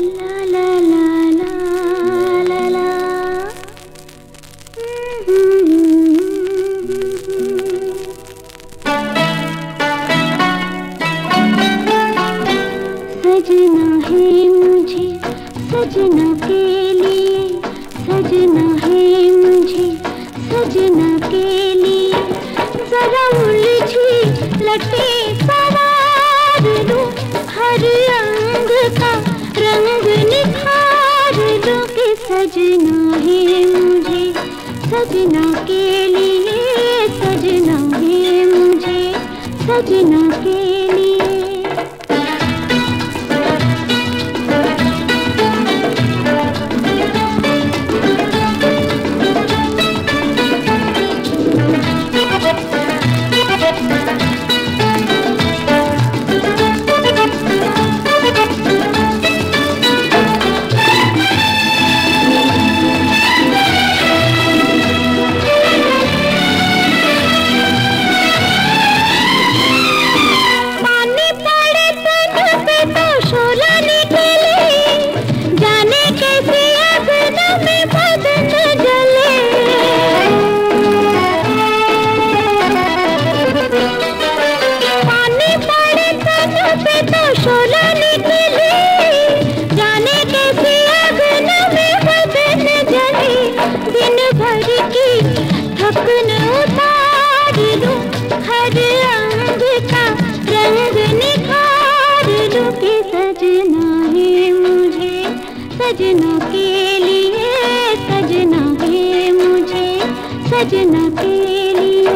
ला ला ला ला ला ला। सजना है मुझे सजना के लिए, सजना है मुझे सजना के लिए। जरा उलझी लटे सवार दूं, हर अंग का रंग निखार दूं कि सजना है मुझे सजना के लिए, सजना है मुझे सजना के लिए। थकन उतार दूं, हर अंग का रंग निखार दूं कि सजना है मुझे सजना के लिए, सजना है मुझे सजना के लिए।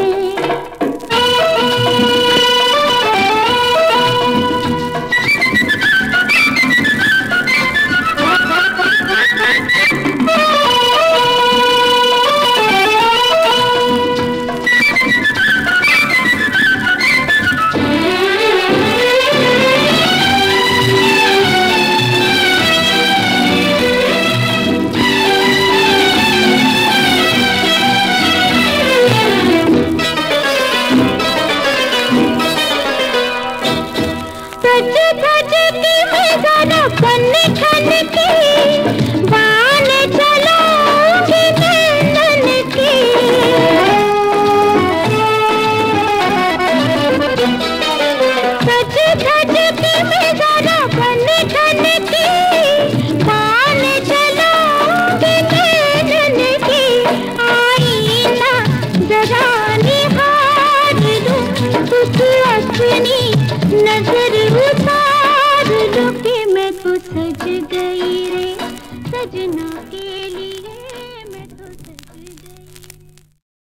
नजर उतार लो कि मैं तो सज गई रे सजना के लिए।